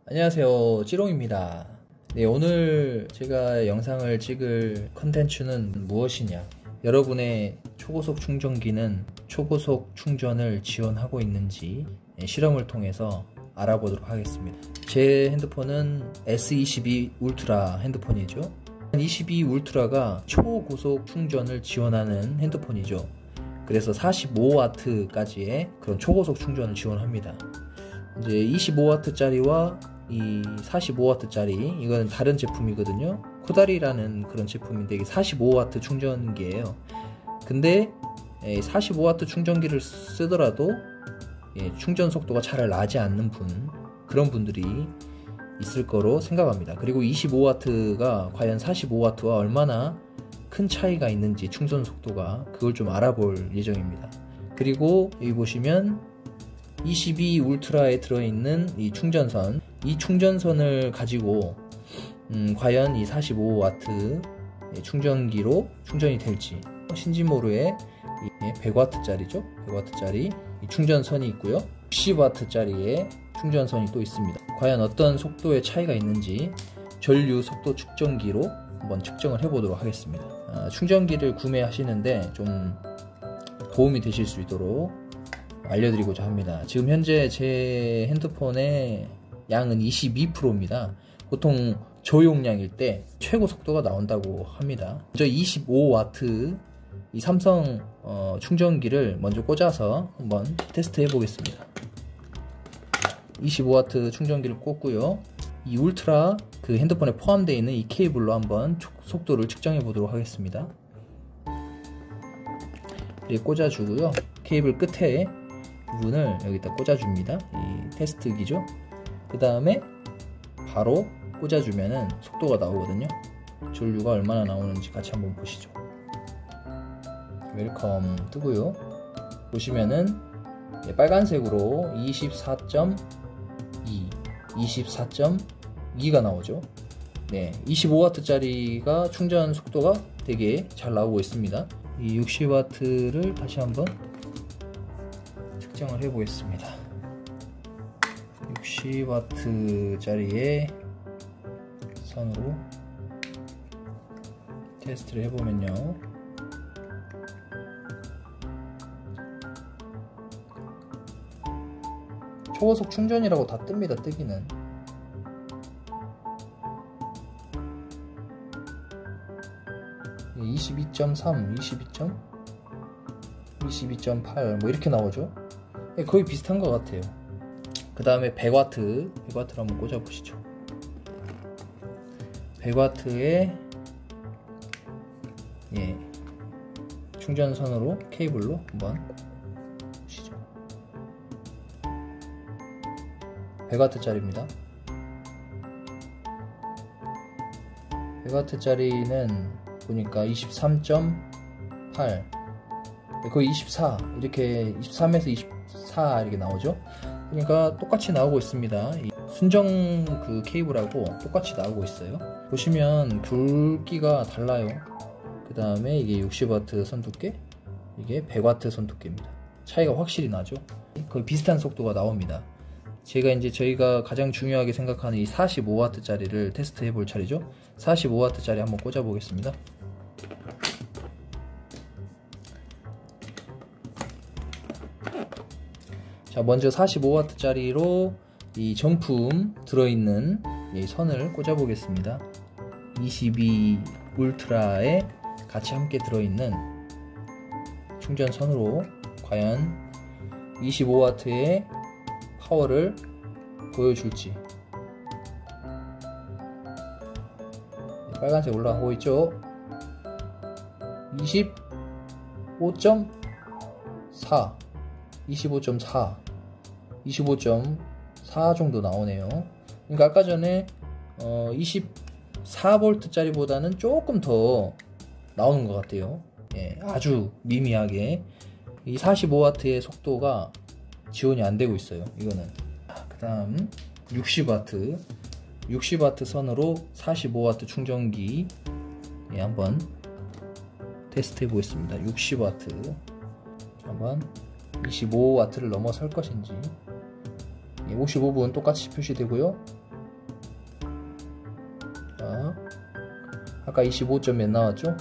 안녕하세요, 찌롱입니다. 네, 오늘 제가 영상을 찍을 컨텐츠는 무엇이냐, 여러분의 초고속 충전기는 초고속 충전을 지원하고 있는지 실험을 통해서 알아보도록 하겠습니다. 제 핸드폰은 S22 울트라 핸드폰이죠. 22 울트라가 초고속 충전을 지원하는 핸드폰이죠. 그래서 45W까지의 그런 초고속 충전을 지원합니다. 이제 25W짜리와 이 45W짜리, 이건 다른 제품이거든요. 코다리라는 그런 제품인데 이게 45W 충전기예요. 근데 45W 충전기를 쓰더라도 충전 속도가 잘 나지 않는 그런 분들이 있을 거로 생각합니다. 그리고 25W가 과연 45W와 얼마나 큰 차이가 있는지, 충전 속도가, 그걸 좀 알아볼 예정입니다. 그리고 여기 보시면 22 울트라에 들어있는 이 충전선, 이 충전선을 가지고 과연 이 45W 충전기로 충전이 될지, 신지모루의 100W짜리죠. 100W짜리 이 충전선이 있고요. 60W짜리의 충전선이 또 있습니다. 과연 어떤 속도의 차이가 있는지 전류 속도 측정기로 한번 측정을 해보도록 하겠습니다. 충전기를 구매하시는데 좀 도움이 되실 수 있도록 알려드리고자 합니다. 지금 현재 제 핸드폰의 양은 22%입니다. 보통 저용량일 때 최고 속도가 나온다고 합니다. 먼저 25W 이 삼성 충전기를 먼저 꽂아서 한번 테스트 해 보겠습니다. 25W 충전기를 꽂고요. 이 울트라 그 핸드폰에 포함되어 있는 이 케이블로 한번 속도를 측정해 보도록 하겠습니다. 이렇게 꽂아주고요. 케이블 끝에 부분을 여기다 꽂아줍니다. 이 테스트기죠. 그 다음에 바로 꽂아주면은 속도가 나오거든요. 전류가 얼마나 나오는지 같이 한번 보시죠. 웰컴 뜨고요. 보시면은 빨간색으로 24.2가 나오죠. 네, 25W짜리가 충전 속도가 되게 잘 나오고 있습니다. 이 60W를 다시 한번 측정을 해 보겠습니다. 60W짜리의 선으로 테스트를 해보면요, 초고속 충전이라고 다 뜹니다. 뜨기는 22.3, 22.8 뭐 이렇게 나오죠. 거의 비슷한 것 같아요. 그 다음에 100W를 한번 꽂아 보시죠. 100W의 충전선으로, 케이블로 한번 보시죠. 100W짜리입니다. 100W짜리는 보니까 23.8, 거의 24, 이렇게 23에서 24 이렇게 나오죠. 그러니까 똑같이 나오고 있습니다. 순정 그 케이블하고 똑같이 나오고 있어요. 보시면 굵기가 달라요. 그 다음에 이게 60W 선두께, 이게 100W 선두께입니다. 차이가 확실히 나죠. 거의 비슷한 속도가 나옵니다. 저희가 가장 중요하게 생각하는 이 45W짜리를 테스트 해볼 차례죠. 45W짜리 한번 꽂아 보겠습니다. 자, 먼저 45W짜리로 이 정품 들어있는 이 선을 꽂아 보겠습니다. 22 울트라에 같이 함께 들어있는 충전선으로 과연 25W의 파워를 보여줄지. 빨간색 올라가고 있죠. 25.4 25.4 정도 나오네요. 그러니까 아까 전에 24V 짜리보다는 조금 더 나오는 것 같아요. 아주 미미하게. 이 45W의 속도가 지원이 안 되고 있어요. 이거는. 그 다음 60W 선으로 45W 충전기 한번 테스트 해 보겠습니다. 60W 한번 25W를 넘어설 것인지. 55분 똑같이 표시되고요. 아까 25점 몇 나왔죠?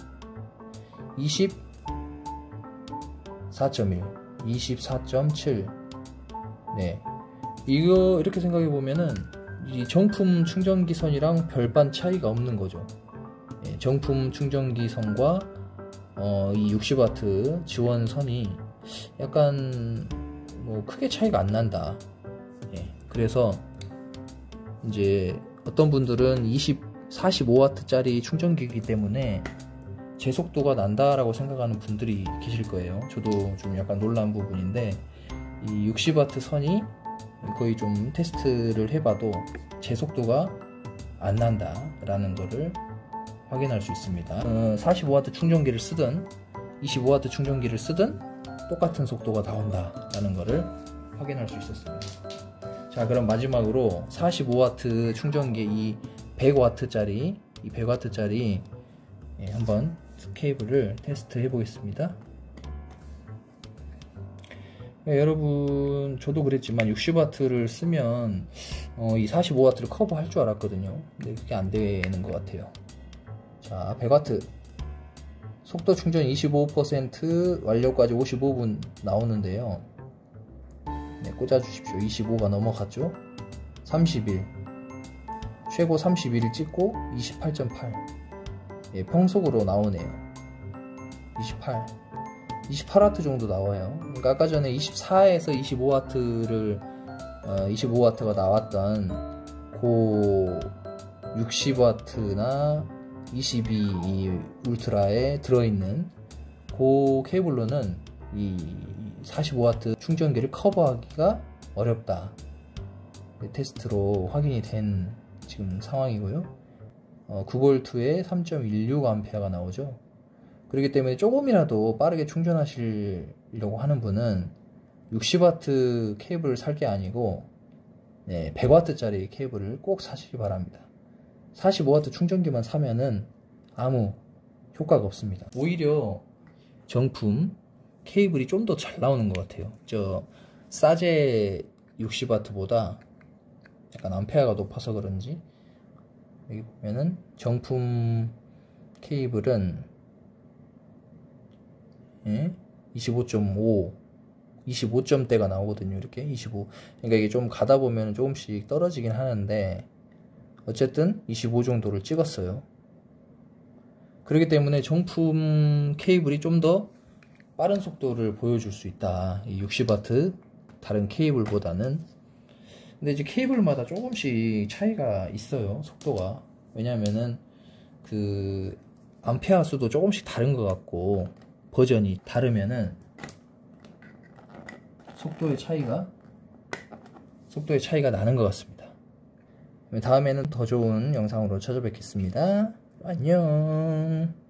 24.1, 24.7. 네, 이거 이렇게 생각해 보면은 이 정품 충전기 선이랑 별반 차이가 없는 거죠. 네, 정품 충전기 선과 이 60W 지원 선이 약간 뭐 크게 차이가 안 난다. 네, 그래서 이제 어떤 분들은 45W 짜리 충전기이기 때문에 제 속도가 난다라고 생각하는 분들이 계실 거예요. 저도 좀 약간 놀란 부분인데, 이 60W 선이 거의 좀 테스트를 해봐도 제 속도가 안 난다 라는 거를 확인할 수 있습니다. 45W 충전기를 쓰든 25W 충전기를 쓰든 똑같은 속도가 나온다 라는 거를 확인할 수 있었습니다. 자, 그럼 마지막으로 45W 충전기 이 100W짜리 한번 케이블을 테스트 해 보겠습니다. 네, 여러분, 저도 그랬지만 60W를 쓰면 이 45W를 커버할 줄 알았거든요. 근데 그게 안 되는 것 같아요. 자, 100W 속도 충전 25%, 완료까지 55분 나오는데요. 네, 꽂아 주십시오. 25가 넘어갔죠. 30일 최고 31일 찍고 28.8. 예, 평속으로 나오네요. 28W 정도 나와요. 그러니까 아까 전에 24에서 25W가 나왔던 그 60W나 22 울트라에 들어있는 그 케이블로는 이 45W 충전기를 커버하기가 어렵다. 테스트로 확인이 된 지금 상황이고요. 9V에 3.16A가 나오죠. 그렇기 때문에 조금이라도 빠르게 충전하시려고 하는 분은 60W 케이블을 살 게 아니고 100W짜리 케이블을 꼭 사시기 바랍니다. 45W 충전기만 사면은 아무 효과가 없습니다. 오히려 정품 케이블이 좀 더 잘 나오는 것 같아요. 저 싸제 60W보다 약간 암페어가 높아서 그런지 여기 보면은 정품 케이블은 25.5 25점대가 나오거든요. 이렇게 25. 그러니까 이게 좀 가다 보면 조금씩 떨어지긴 하는데 어쨌든 25 정도를 찍었어요. 그렇기 때문에 정품 케이블이 좀 더 빠른 속도를 보여줄 수 있다. 이 60W 다른 케이블보다는. 근데 이제 케이블마다 조금씩 차이가 있어요. 속도가. 왜냐면은 그 암페어 수도 조금씩 다른 것 같고 버전이 다르면은 속도의 차이가 나는 것 같습니다. 다음에는 더 좋은 영상으로 찾아뵙겠습니다. 안녕.